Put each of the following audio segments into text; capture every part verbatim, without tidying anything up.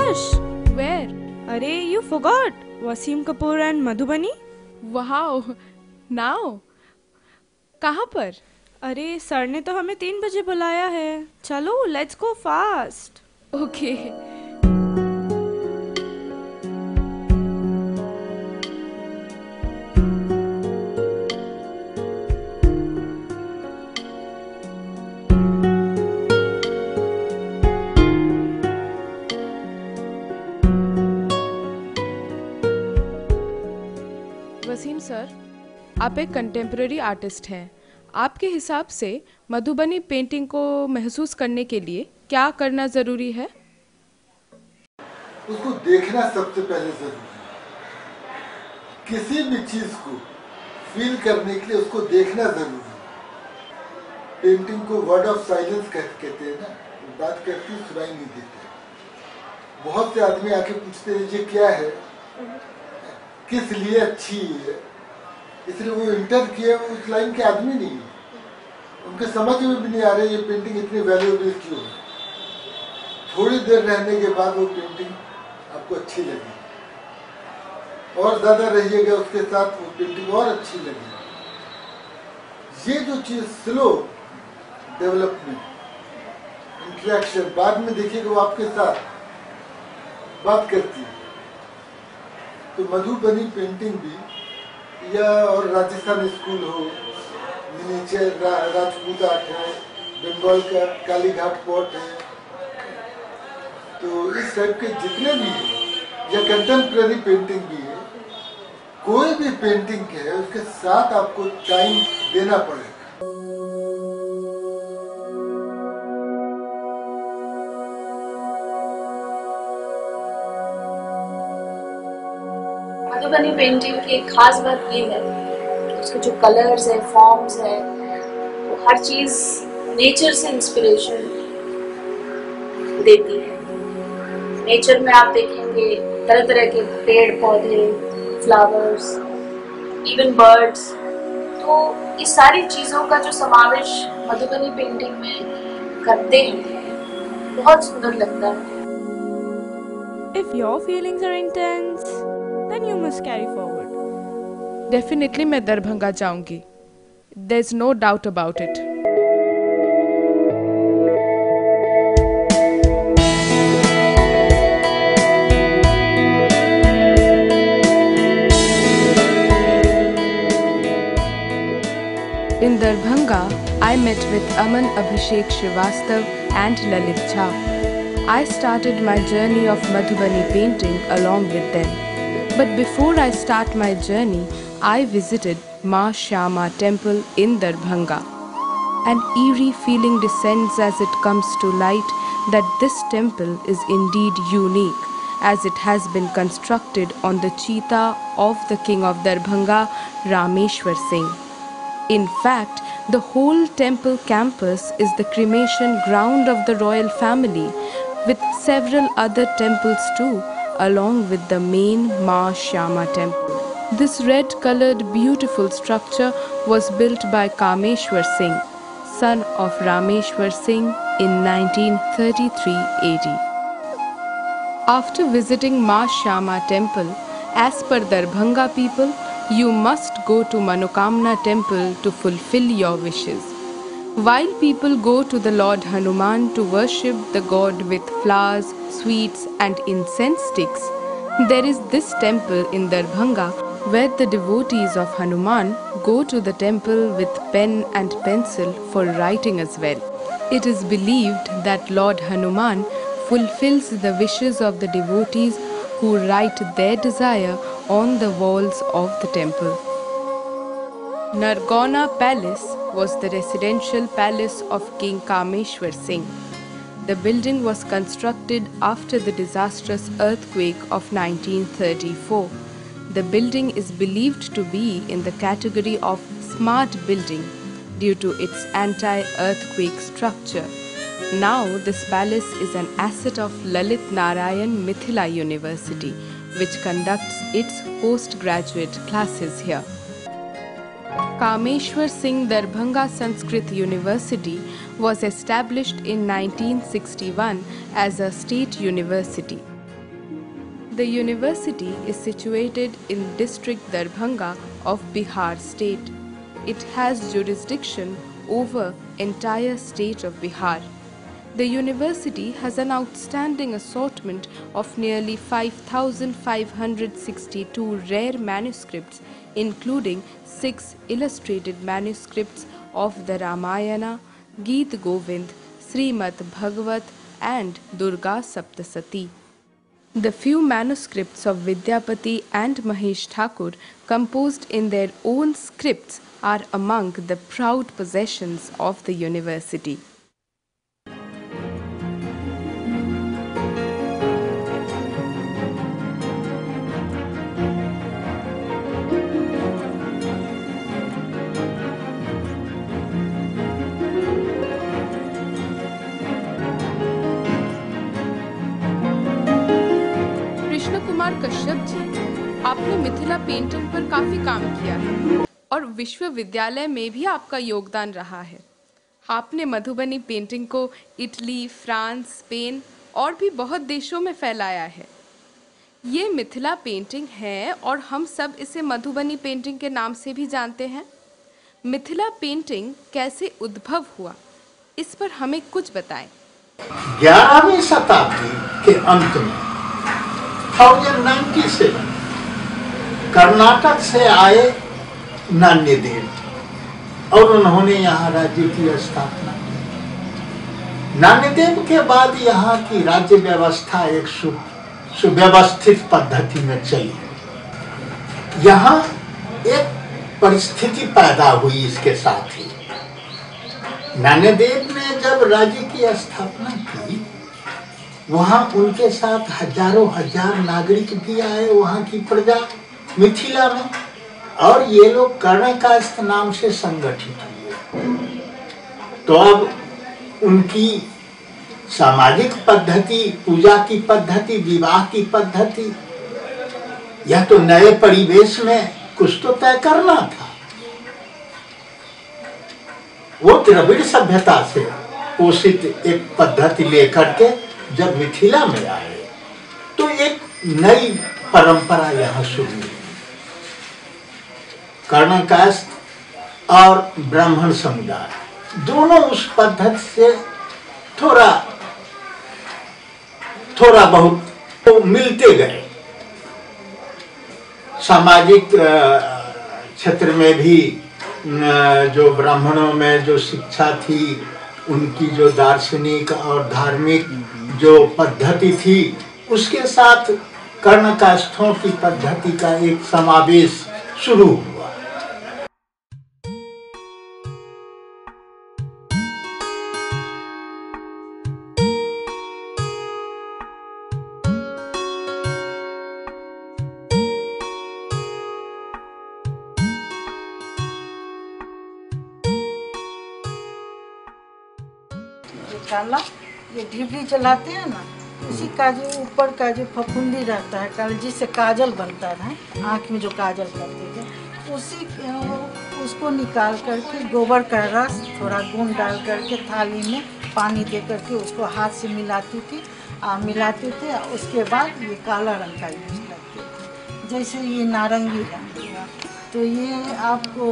Yash, Where? अरे you forgot Wasim Kapoor and Madhubani? Wow. Now? कहाँ पर? अरे सर ने तो हमें तीन बजे बुलाया है. चलो let's go fast. Okay. Wasim sir, आप एक कंटेम्प्रेरी आर्टिस्ट हैं. आपके हिसाब से मधुबनी पेंटिंग को महसूस करने के लिए क्या करना ज़रूरी है? उसको देखना सबसे पहले ज़रूरी है. किसी भी चीज़ को फील करने के लिए उसको देखना ज़रूरी है. पेंटिंग को वर्ड ऑफ साइलेंस कहते हैं ना, बात करती सुनाई नहीं देती. बहुत से आदमी आके पूछते हैं ये क्या है, किस लिए अच्छी है, इसलिए वो इंटर किए उस लाइन के आदमी नहीं है. उनके समझ में भी नहीं आ रहा ये पेंटिंग इतनी वैल्यूएबल क्यों है. थोड़ी देर रहने के बाद वो पेंटिंग आपको अच्छी लगेगी और ज़्यादा रहिएगा उसके साथ वो पेंटिंग और अच्छी लगेगी. ये जो चीज़ स्लो डेवलपमेंट, इंटरेक्शन, बाद में देखिएगा वो आपके साथ बात करती है. तो मधुबनी पेंटिंग भी या और राजस्थान स्कूल हो, मिनिएचर रा, राजपूत आर्ट है, बंगाल का काली घाट पॉट है, तो इस टाइप के जितने भी हैं या कंटेम्प्रेरी पेंटिंग भी है, कोई भी पेंटिंग के है उसके साथ आपको टाइम देना पड़ेगा. मधुबनी पेंटिंग की एक खास बात ये है कि उसके जो कलर्स है, फॉर्म्स है, वो हर चीज नेचर से इंस्पिरेशन देती है. नेचर में आप देखेंगे तरह तरह के पेड़ पौधे, फ्लावर्स, इवन बर्ड्स. तो इस सारी चीजों का जो समावेश मधुबनी पेंटिंग में करते हैं बहुत सुंदर लगता है. If your feelings are intense, then you must carry forward. Definitely मैं दरभंगा जाऊंगी. There is no doubt about it. In Darbhanga, I met with Anushree Shrivastav and Lalit Jha. I started my journey of Madhubani painting along with them. But before I start my journey, I visited Ma Shyama temple in Darbhanga. An eerie feeling descends as it comes to light that this temple is indeed unique, as it has been constructed on the cheetah of the king of Darbhanga, Rameshwar Singh. In fact, the whole temple campus is the cremation ground of the royal family, with several other temples too, along with the main Ma Shyama temple. This red-colored beautiful structure was built by Kameshwar Singh, son of Rameshwar Singh, in nineteen thirty-three A D. After visiting Ma Shyama temple, as per Darbhanga people, you must go to Manokamna temple to fulfill your wishes. While people go to the Lord Hanuman to worship the god with flowers, sweets and incense sticks, there is this temple in Darbhanga where the devotees of Hanuman go to the temple with pen and pencil for writing as well. It is believed that Lord Hanuman fulfills the wishes of the devotees who write their desire on the walls of the temple. Nargona Palace was the residential palace of King Kameshwar Singh. The building was constructed after the disastrous earthquake of nineteen thirty-four. The building is believed to be in the category of smart building due to its anti-earthquake structure. Now this palace is an asset of Lalit Narayan Mithila University, which conducts its postgraduate classes here. Kameshwar Singh Darbhanga Sanskrit University was established in nineteen sixty-one as a state university. The university is situated in district Darbhanga of Bihar state. It has jurisdiction over entire state of Bihar. The university has an outstanding assortment of nearly five thousand five hundred sixty-two rare manuscripts, including six illustrated manuscripts of the Ramayana, Geet Govind, Srimad Bhagavat and Durga Saptasati. The few manuscripts of Vidyapati and Mahesh Thakur, composed in their own scripts, are among the proud possessions of the university. Kashyap ji, आपने Mithila painting पर काफी काम किया है और विश्वविद्यालय में भी आपका योगदान रहा है। आपने मधुबनी पेंटिंग को इटली, फ्रांस, स्पेन और भी बहुत देशों में फैलाया है। ये मिथिला पेंटिंग है और हम सब इसे मधुबनी पेंटिंग के नाम से भी जानते हैं। मिथिला पेंटिंग कैसे उद्भव हुआ, इस पर हमें कुछ बताएं। ग्यारहवीं शताब्दी के अंत में सत्रह सौ सत्तानवे कर्नाटक से आए नान्यदेव और उन्होंने यहाँ राज्य की स्थापना की। नान्यदेव के बाद यहाँ की राज्य व्यवस्था एक सुव्यवस्थित पद्धति में चली। यहाँ एक परिस्थिति पैदा हुई इसके साथ ही। नान्यदेव ने जब राज्य की स्थापना की, वहाँ उनके साथ हजारों हजार नागरिक भी आए, वहाँ की प्रजा मिथिला में, और ये लोग कर्ण कायस्थ नाम से संगठित हुए। तो अब उनकी सामाजिक पद्धति, पूजा की पद्धति, विवाह की पद्धति, यह तो नए परिवेश में कुछ तो तय करना था। वो द्रविड़ सभ्यता से पोषित एक पद्धति लेकर के जब मिथिला में आए तो एक नई परंपरा यहाँ शुरू हुई। कर्ण कायस्थ और ब्राह्मण समुदाय दोनों उस पद्धति से थोड़ा थोड़ा बहुत तो मिलते गए। सामाजिक क्षेत्र में भी जो ब्राह्मणों में जो शिक्षा थी, उनकी जो दार्शनिक और धार्मिक जो पद्धति थी, उसके साथ कर्ण कायस्थों की पद्धति का एक समावेश शुरू हुआ। काला ये ढिबरी जलाते हैं ना, उसी का जो ऊपर का जो फफूंदी रहता है काला, जिससे काजल बनता है, आँख में जो काजल करते थे, उसी उसको निकाल करके गोबर का रस थोड़ा गुण डाल करके थाली में पानी दे करके उसको हाथ से मिलाती थी आ, मिलाते थे। उसके बाद ये काला रंग का यूज करते थे। जैसे ये नारंगी रंग हुआ, तो ये आपको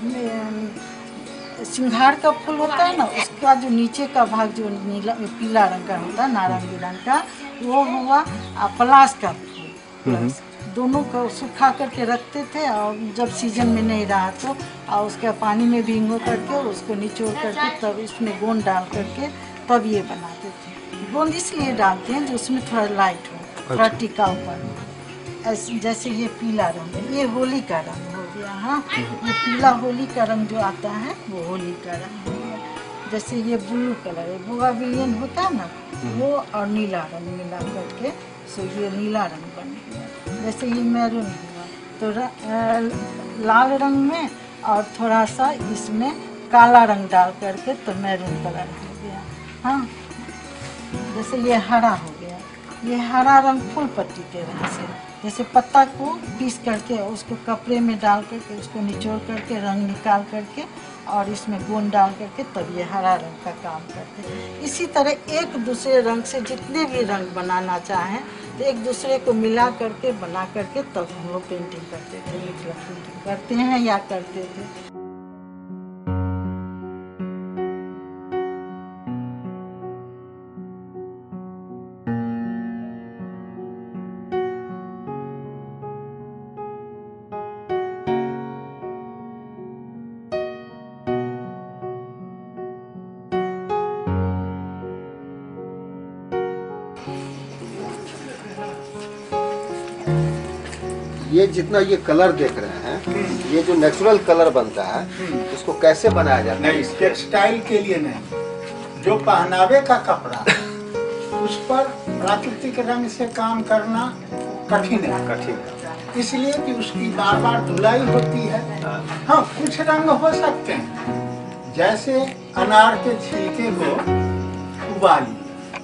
सिंघार का फूल होता है ना, उसका जो नीचे का भाग जो नीला पीला रंग का होता है, नारंगी रंग का, वो हुआ पलाश का फूल। दोनों को सुखा करके रखते थे और जब सीजन में नहीं रहा तो और उसके पानी में भिगो करके उसको निचोड़ करके तब इसमें गोंद डाल करके तब ये बनाते थे। गोंद इसलिए डालते हैं जो उसमें थोड़ा लाइट हो, थोड़ा टिकाऊपन हो। ऐसे जैसे ये पीला रंग है, ये होली का रंग हो गया। हाँ, ये पीला होली का रंग जो आता है वो होली का रंग हो गया। जैसे ये ब्लू कलर है, बोगाविलियन होता है ना, वो और नीला रंग मिला करके सो ये नीला रंग बन गया। जैसे ये मैरून हुआ तो लाल रंग में और थोड़ा सा इसमें काला रंग डाल करके तो मैरून कलर हो गया। हाँ, जैसे ये हरा हो गया, ये हरा रंग फूल पत्ती के रंग से, जैसे पत्ता को पीस करके उसको कपड़े में डाल करके उसको निचोड़ करके रंग निकाल करके और इसमें गोंद डाल करके तब ये हरा रंग का काम करते हैं। इसी तरह एक दूसरे रंग से जितने भी रंग बनाना चाहें तो एक दूसरे को मिला करके बना करके तब हम लोग पेंटिंग करते थे, मिथिला पेंटिंग करते हैं या करते थे। ये जितना ये कलर देख रहे हैं, ये जो नेचुरल कलर बनता है, इसको कैसे बनाया जाता है? नहीं, टेक्सटाइल के लिए नहीं, जो पहनावे का कपड़ा उस पर प्राकृतिक रंग से काम करना कठिन है कठिन है। इसलिए कि उसकी बार बार धुलाई होती है। हाँ, कुछ रंग हो सकते हैं, जैसे अनार के छिलके को उबाल लिया,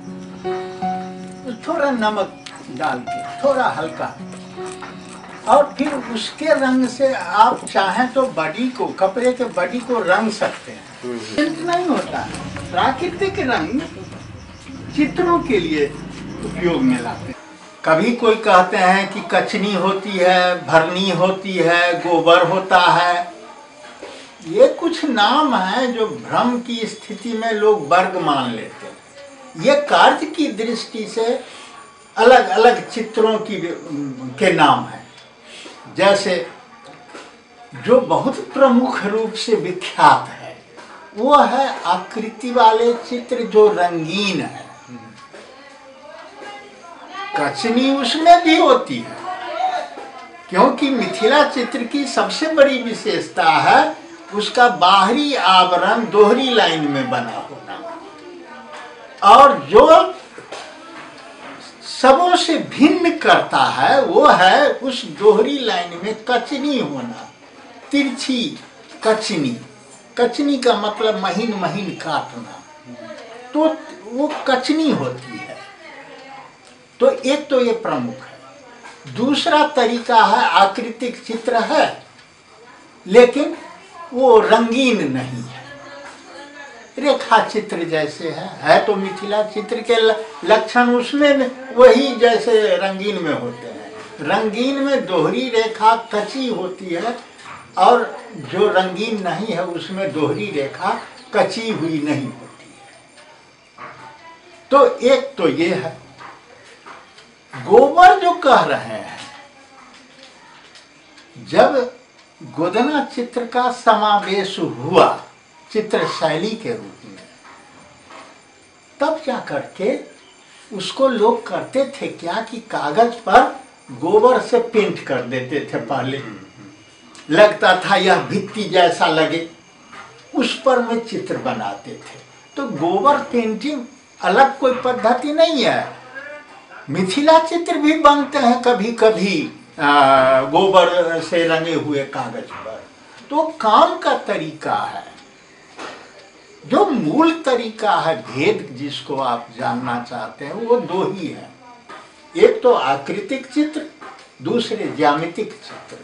थोड़ा नमक डाल के थोड़ा हल्का, और फिर उसके रंग से आप चाहें तो बॉडी को, कपड़े के बॉडी को रंग सकते हैं। नहीं होता है। प्राकृतिक रंग चित्रों के लिए उपयोग में लाते हैं। कभी कोई कहते हैं कि कचनी होती है, भरनी होती है, गोबर होता है। ये कुछ नाम है जो भ्रम की स्थिति में लोग वर्ग मान लेते हैं। ये कार्य की दृष्टि से अलग अलग चित्रों की के नाम है। जैसे जो बहुत प्रमुख रूप से विख्यात है वो है आकृति वाले चित्र जो रंगीन है। कचनी उसमें भी होती है, क्योंकि मिथिला चित्र की सबसे बड़ी विशेषता है उसका बाहरी आवरण दोहरी लाइन में बना होना, और जो सबों से भिन्न करता है वो है उस दोहरी लाइन में कचनी होना, तिरछी कचनी। कचनी का मतलब महीन महीन काटना, तो वो कचनी होती है। तो एक तो ये प्रमुख है। दूसरा तरीका है आकृतिक चित्र है लेकिन वो रंगीन नहीं है, रेखा चित्र जैसे है है तो मिथिला चित्र के लक्षण उसमें वही जैसे रंगीन में होते हैं। रंगीन में दोहरी रेखा कची होती है और जो रंगीन नहीं है उसमें दोहरी रेखा कची हुई नहीं होती है। तो एक तो ये है। गोबर जो कह रहे हैं, जब गोदना चित्र का समावेश हुआ चित्र शैली के रूप में, तब क्या करके उसको लोग करते थे क्या कि कागज पर गोबर से पेंट कर देते थे। पहले लगता था यह भित्ति जैसा लगे, उस पर में चित्र बनाते थे। तो गोबर पेंटिंग अलग कोई पद्धति नहीं है। मिथिला चित्र भी बनते हैं कभी कभी आ, गोबर से रंगे हुए कागज पर। तो काम का तरीका है, जो मूल तरीका है, भेद जिसको आप जानना चाहते हैं वो दो ही है। एक तो आकृतिक चित्र, दूसरे ज्यामितिक चित्र।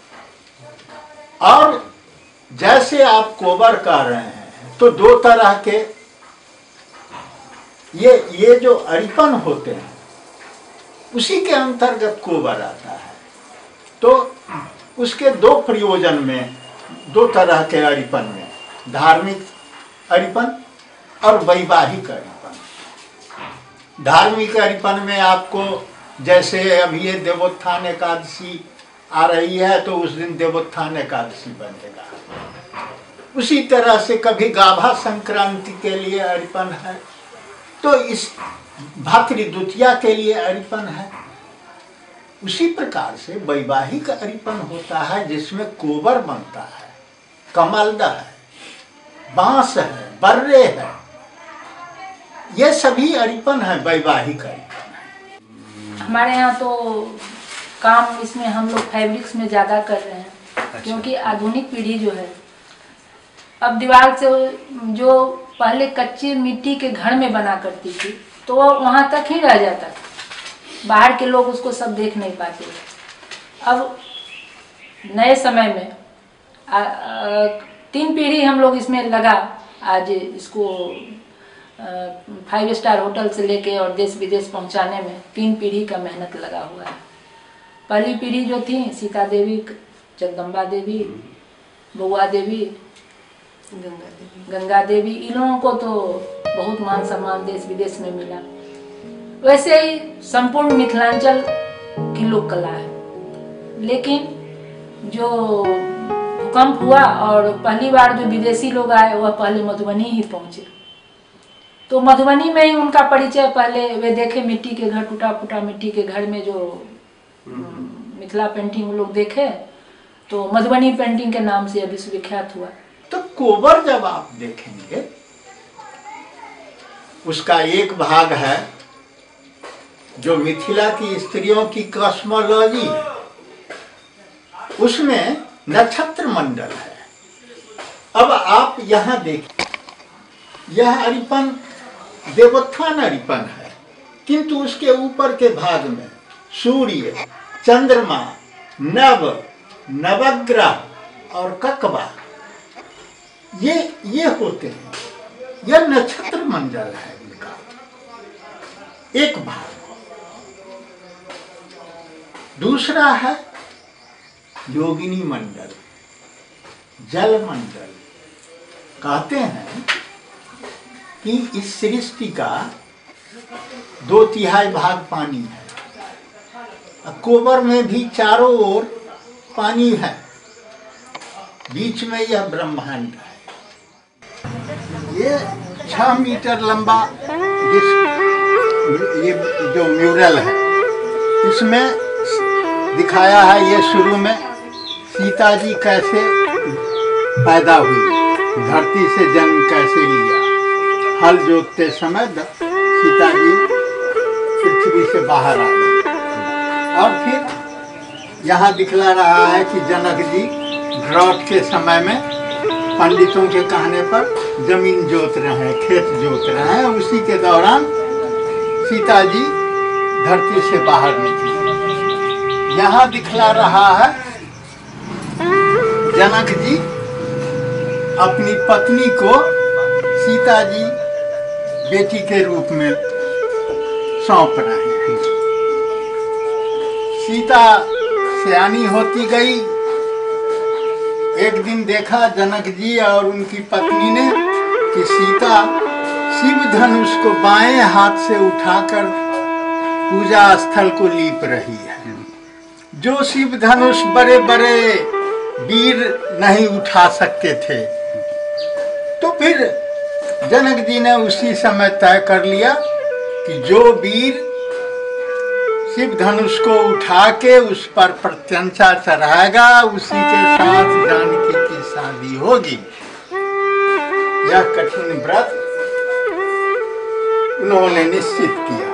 और जैसे आप कोबर कर रहे हैं तो दो तरह के ये ये जो अरिपन होते हैं उसी के अंतर्गत कोबर आता है। तो उसके दो प्रयोजन में, दो तरह के अरिपन में, धार्मिक अरिपन और वैवाहिक अरिपन। धार्मिक अरिपन में आपको जैसे अभी ये देवोत्थान एकादशी आ रही है तो उस दिन देवोत्थान एकादशी बनेगा। उसी तरह से कभी गाभा संक्रांति के लिए अरिपन है, तो इस भातृ द्वितीया के लिए अरिपन है। उसी प्रकार से वैवाहिक अरिपन होता है जिसमें कोबर बनता है, कमलदा है, बांस है, बर्रे है। ये सभी अरिपन है, वैवाहिक अरिपन। हमारे यहाँ तो काम इसमें हम लोग फैब्रिक्स में ज़्यादा कर रहे हैं। अच्छा। क्योंकि आधुनिक पीढ़ी जो है अब दीवार से जो पहले कच्ची मिट्टी के घर में बना करती थी तो वो वहाँ तक ही रह जाता था, बाहर के लोग उसको सब देख नहीं पाते। अब नए समय में आ, आ, तीन पीढ़ी हम लोग इसमें लगा आज इसको फाइव स्टार होटल से लेके और देश विदेश पहुंचाने में तीन पीढ़ी का मेहनत लगा हुआ है। पहली पीढ़ी जो थी सीता देवी, जगदम्बा देवी, बउआ देवी, गंगा देवी गंगा देवी इन लोगों को तो बहुत मान सम्मान देश विदेश में मिला। वैसे ही संपूर्ण मिथिलांचल की लोक कला है। लेकिन जो भूकंप हुआ और पहली बार जो विदेशी लोग आए वह पहले मधुबनी ही पहुंचे, तो मधुबनी में ही उनका परिचय पहले वे देखे मिट्टी के घर, टूटा फूटा मिट्टी के घर में जो मिथिला पेंटिंग लोग देखे, तो मधुबनी पेंटिंग के नाम से अभी विख्यात हुआ। तो कोबर जब आप देखेंगे उसका एक भाग है जो मिथिला की स्त्रियों की कॉस्मोलॉजी है, उसमें नक्षत्र मंडल है। अब आप यहाँ देखिए, यह अरिपन देवोत्थान अरिपन है, किंतु उसके ऊपर के भाग में सूर्य, चंद्रमा, नव, नवग्रह और ककबा ये ये होते हैं। यह नक्षत्र मंडल है इनका एक भाग। दूसरा है योगिनी मंडल, जल मंडल। कहते हैं कि इस सृष्टि का दो तिहाई भाग पानी है। कोबर में भी चारों ओर पानी है, बीच में यह ब्रह्मांड है। ये छह मीटर लंबा जिस ये जो म्यूरल है इसमें दिखाया है, ये शुरू में सीता जी कैसे पैदा हुई, धरती से जन्म कैसे लिया। हल जोतते समय सीता जी पृथ्वी से बाहर आ गई। और फिर यहाँ दिखला रहा है कि जनक जी ड्रॉट के समय में पंडितों के कहने पर जमीन जोत रहे हैं, खेत जोत रहे हैं, उसी के दौरान सीता जी धरती से बाहर निकली। यहाँ दिखला रहा है जनक जी अपनी पत्नी को सीता जी बेटी के रूप में सौंप रहे हैं। सीता सयानी होती गई। एक दिन देखा जनक जी और उनकी पत्नी ने कि सीता शिव धनुष को बाएं हाथ से उठाकर पूजा स्थल को लीप रही है। जो शिव धनुष बड़े बड़े वीर नहीं उठा सकते थे, तो फिर जनक जी ने उसी समय तय कर लिया कि जो वीर शिव धनुष को उठा के उस पर प्रत्यंचा चढ़ाएगा उसी के साथ जानकी की शादी होगी। यह कठिन व्रत उन्होंने निश्चित किया।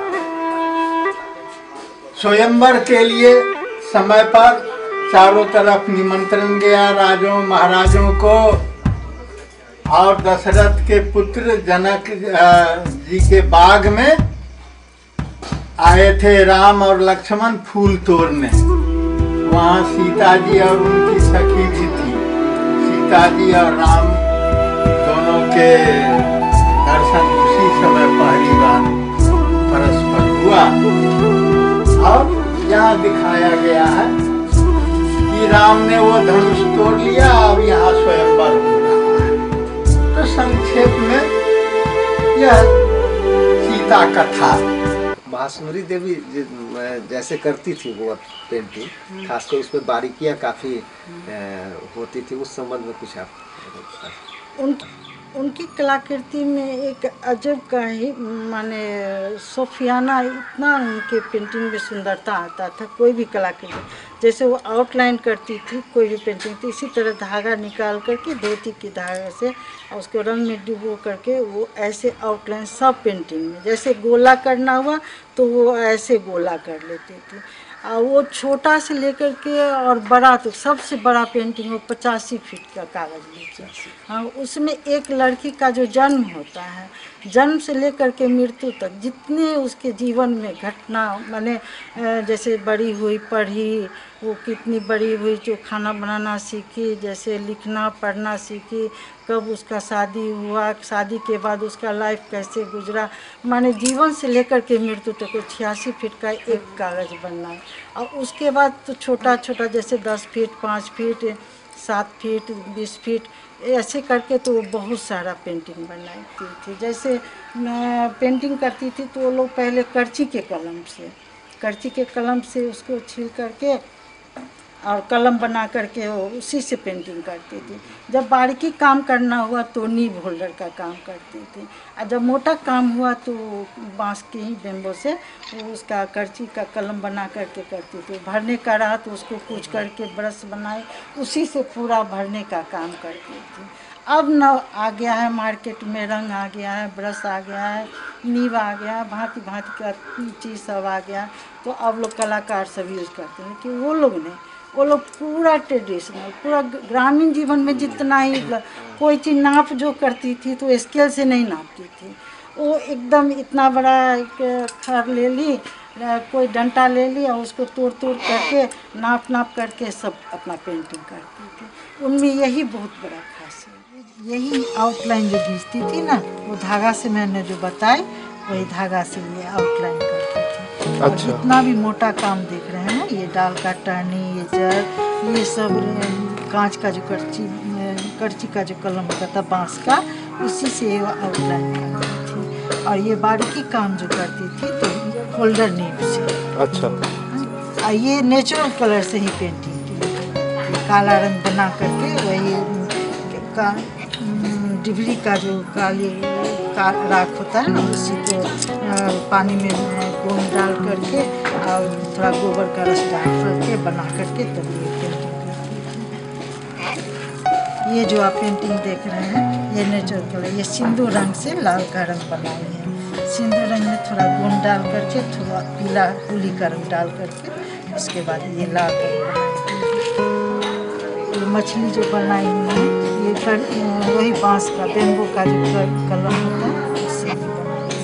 स्वयंवर के लिए समय पर चारों तरफ निमंत्रण गया राजों महाराजों को, और दशरथ के पुत्र जनक जी के बाग में आए थे राम और लक्ष्मण फूल तोड़ने। वहाँ सीता जी और उनकी सखी भी थी। सीता जी और राम दोनों के दर्शन उसी समय पहली बार परस्पर हुआ। और यहाँ दिखाया गया है कि राम ने वो धनुष तोड़ लिया, अब यहाँ स्वयंवर हो रहा है। तो संक्षेप में यह सीता कथा। महासुंदरी देवी जैसे करती थी वो पेंटिंग, खासकर उसमें बारीकियां काफ़ी होती थी, उस संबंध में कुछ आप उन उनकी कलाकृति में एक अजब का ही माने सोफियाना, इतना उनके पेंटिंग में सुंदरता आता था। कोई भी कलाकृति जैसे वो आउटलाइन करती थी कोई भी पेंटिंग, तो इसी तरह धागा निकाल करके धोती की धागे से और उसको रंग में डुबो करके वो ऐसे आउटलाइन सब पेंटिंग में, जैसे गोला करना हुआ तो वो ऐसे गोला कर लेती थी। और वो छोटा से लेकर के और बड़ा, तो सबसे बड़ा पेंटिंग वो पचासी फीट का कागज लीजिए। हाँ, उसमें एक लड़की का जो जन्म होता है, जन्म से लेकर के मृत्यु तक जितने उसके जीवन में घटना, माने जैसे बड़ी हुई, पढ़ी, वो कितनी बड़ी हुई जो खाना बनाना सीखी, जैसे लिखना पढ़ना सीखी, कब उसका शादी हुआ, शादी के बाद उसका लाइफ कैसे गुजरा, माने जीवन से लेकर के मृत्यु तक छियासी फीट का एक कागज़ बनना है। और उसके बाद तो छोटा छोटा जैसे दस फीट, पाँच फीट, सात फीट, बीस फीट ऐसे करके तो बहुत सारा पेंटिंग बनाती थी। जैसे मैं पेंटिंग करती थी तो वो लोग पहले करची के कलम से करची के कलम से उसको छील करके और कलम बना करके वो उसी से पेंटिंग करती थी। जब बारीकी काम करना हुआ तो नीब होल्डर का काम करती थी, और जब मोटा काम हुआ तो बांस के ही बेम्बो से वो उसका करची का कलम बना करके करती थी। भरने का रहा तो उसको कूच करके ब्रश बनाए उसी से पूरा भरने का काम करती थी। अब न आ गया है मार्केट में, रंग आ गया है, ब्रश आ गया है, नीब आ गया है, भांति भांति का चीज़ सब आ गया, तो अब लोग कलाकार सब यूज़ करते हैं। कि वो लोग नहीं, वो लोग पूरा ट्रेडिशनल, पूरा ग्रामीण जीवन में जितना ही कोई चीज़ नाप जो करती थी तो स्केल से नहीं नापती थी। वो एकदम इतना बड़ा एक खर ले ली, कोई डंटा ले ली और उसको तोड़ तोड़ करके नाप नाप करके सब अपना पेंटिंग करती थी। उनमें यही बहुत बड़ा खास है। यही आउटलाइन जो खींचती थी ना, वो धागा से मैंने जो बताई वही धागा से ये आउटलाइन करती थी। अच्छा। और जितना भी मोटा काम देख रहे हैं, ये डाल का टहनी, ये जड़, ये सब कांच का जो करची करची का जो कलम होता था बांस का, उसी से ये आउटलाइन करती थी। और ये बारीकी काम जो करती थी तो होल्डर नीब से। अच्छा। और ये नेचुरल कलर से ही पेंटिंग की, काला रंग बना करके वही का डिबली का जो काली का राख होता है ना, उसी को पानी में गोंद डाल करके और थोड़ा गोबर का रस डाल करके बना करके तब ये पेंटिंग करती है। ये जो आप पेंटिंग देख रहे हैं ये नेचुरल कलर, ये सिंदूर रंग से लाल का रंग बनाए हैं। सिंदूर रंग में थोड़ा गोंद डाल करके थोड़ा पीला होली का रंग डाल करके उसके बाद ये लाल रंग बनाए। ये मछली जो बनाई हुई है ये कर, वही बांस का बेम्बो का जो कलम होता है उससे ही बनाई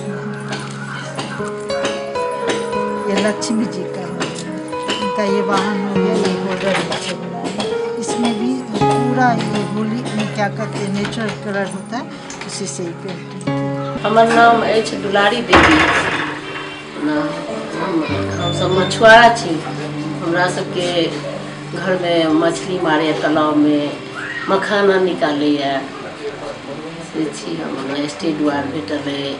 है। ये लक्ष्मी जी का है, इनका ये वाहन हो गया, ये होल्डर से बनाया। इसमें भी पूरा ये होली में क्या कहते हैं नेचुरल कलर होता है, उसी से ही पेंटिंग। हमार नाम अछि दुलारी देवी। हम सब मछुआरा छी। हमरा सबके घर में मछली मारे तालाब में मखाना निकाले से छी। हम स्टेट द्वार भेटल है,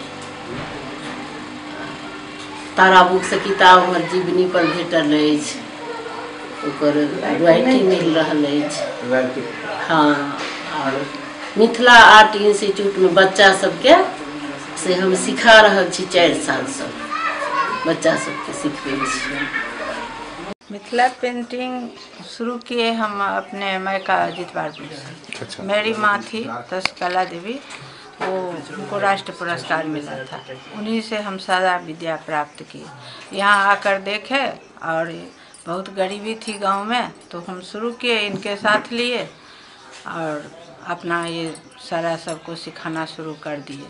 तारा बुक से किताब हमर जीवनी पर भेटल अछि, ओकर रॉयल्टी मिल रहल अछि। हाँ, और मिथिला आर्ट इंस्टीट्यूट में बच्चा सबके से हम सिखा रहल छी। चार साल से बच्चा सबके सिखबे छी। मिथिला पेंटिंग शुरू किए हम अपने मायका जितवारपुर से। अच्छा। मेरी माँ थी दशकला देवी, वो उनको राष्ट्र पुरस्कार मिला था, उन्हीं से हम सादा विद्या प्राप्त की। यहाँ आकर देखे और बहुत गरीबी थी गांव में, तो हम शुरू किए, इनके साथ लिए और अपना ये सारा सबको सिखाना शुरू कर दिए।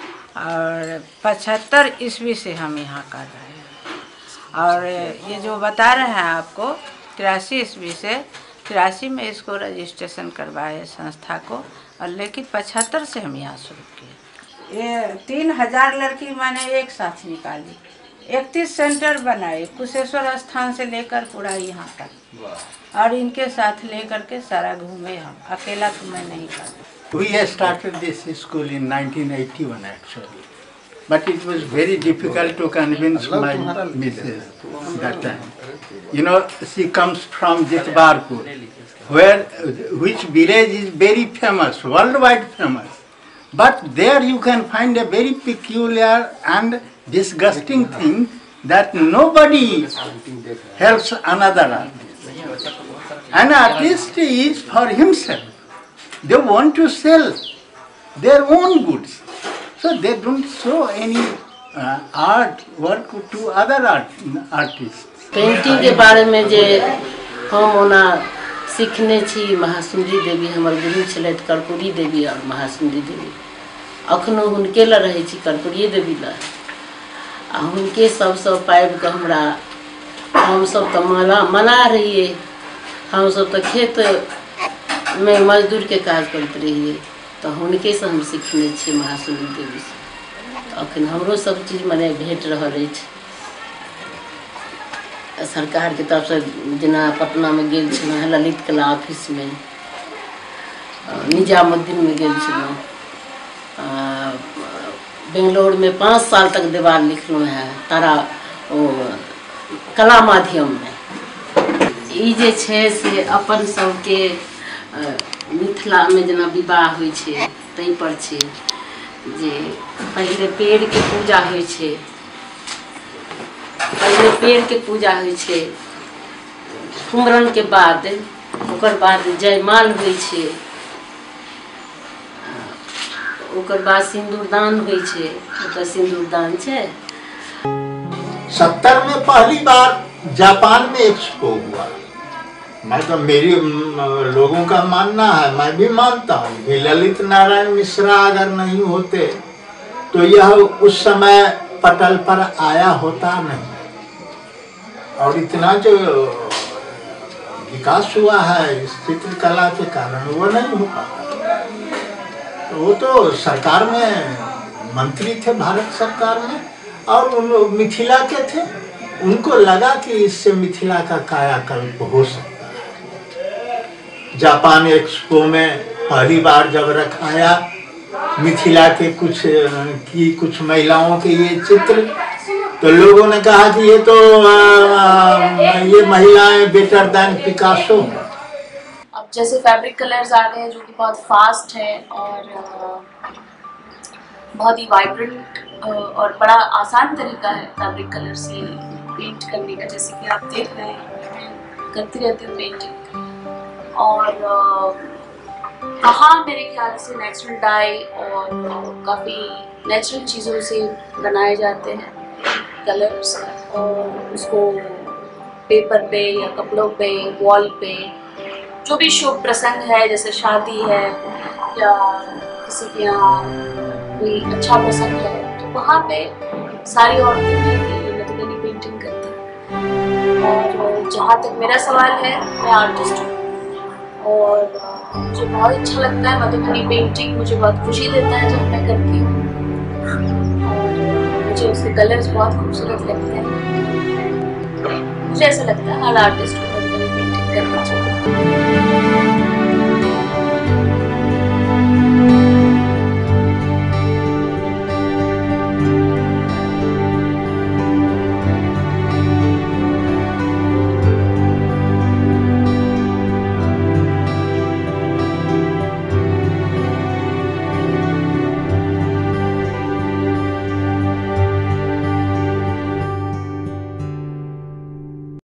और पचहत्तर ईस्वी से हम यहाँ कर रहे हैं। और ये जो बता रहे हैं आपको तिरासी ईस्वी से, तिरासी में इसको रजिस्ट्रेशन करवाए संस्था को, और लेकिन पचहत्तर से हम यहाँ शुरू किए। ये तीन हजार लड़की मैंने एक साथ निकाली, इकतीस सेंटर बनाए कुशेश्वर स्थान से लेकर पूरा यहाँ तक, और इनके साथ लेकर के सारा घूमे हम, अकेला तो मैं नहीं कर। We have started this school in nineteen eighty-one actually, but it was very difficult to convince my missus that time. You know, she comes from Jitbarpur, where which village is very famous, worldwide famous. But there you can find a very peculiar and disgusting thing that nobody helps another artist. An artist is for himself. They want to sell their own goods, so they don't show any uh, art work to other art, artists. Painting के बारे में जे हम ओना सीखने छी, महासुंदरी देवी हमर गुरु छलथि, कर्पूरी देवी और महासुंदरी देवी। अखनो हुनके ल रहे छी, कर्पूरी देवी ल, आ हुनके सबसँ पाबि कऽ हमरा हम सब तो मला मना रही है, हम सब तो खेत में मजदूर के काज करते रहिए, तो हुनके से हम सीखने छे महासुनी देवी से। अखन हमरो सब चीज मने भेट रहल अछि सरकार के तरफ से। जेना पटना में गेल छलहुँ ललित कला ऑफिस में, निजामुद्दीन में गेल छलहुँ, बेंगलोर में पाँच साल तक दीवार लिखलहुँ है तारा ओ कला माध्यम में। ई जे छे से अपन सबके मिथिला में जेना विवाह होइ छे तै पर छे जे पहले पेड़ के पूजा होइ छे, पहले पेड़ के पूजा होइ छे, कुमरन के बाद ओकर बाद जयमाल होइ छे, ओकर बाद सिंदूरदान होइ छे। ओकर सिंदूरदान छे। सत्तर में पहली बार जापान में एक्सपो हुआ। मैं तो मेरी लोगों का मानना है, मैं भी मानता हूँ कि ललित नारायण मिश्रा अगर नहीं होते तो यह उस समय पटल पर आया होता नहीं, और इतना जो विकास हुआ है इस चित्रकला के कारण वो नहीं हो पाता। वो तो सरकार में मंत्री थे भारत सरकार में, और उन मिथिला के थे, उनको लगा कि इससे मिथिला का कायाकल्प हो सकता है। जापान एक्सपो में पहली बार जब रखाया मिथिला के कुछ की कुछ महिलाओं के ये चित्र, तो लोगों ने कहा कि ये तो आ, आ, ये महिलाएं बेटर देन पिकासो। अब जैसे फैब्रिक कलर्स आ रहे हैं जो कि बहुत फास्ट है और बहुत ही वाइब्रेंट और बड़ा आसान तरीका है फैब्रिक कलर से पेंट करने का। जैसे कि आप देख रहे हैं मैं करती रहती हूँ पेंटिंग, और कहाँ मेरे ख्याल से नेचुरल डाई और काफ़ी नेचुरल चीज़ों से बनाए जाते हैं कलर्स, और उसको पेपर पे या कपड़ों पे, वॉल पे, जो भी शुभ प्रसंग है, जैसे शादी है या किसी के यहाँ कोई अच्छा प्रसंग है, तो वहाँ पे सारी औरतें मिलकर मधुबनी पेंटिंग करती हैं। और जहाँ तक मेरा सवाल है, मैं आर्टिस्ट हूँ और मुझे बहुत अच्छा लगता है मधुबनी पेंटिंग, मुझे बहुत खुशी देता है जब मैं करती हूँ, और मुझे उसके कलर्स बहुत खूबसूरत लगते हैं। मुझे ऐसा लगता है हर आर्टिस्ट को मधुबनी पेंटिंग करना चाहिए।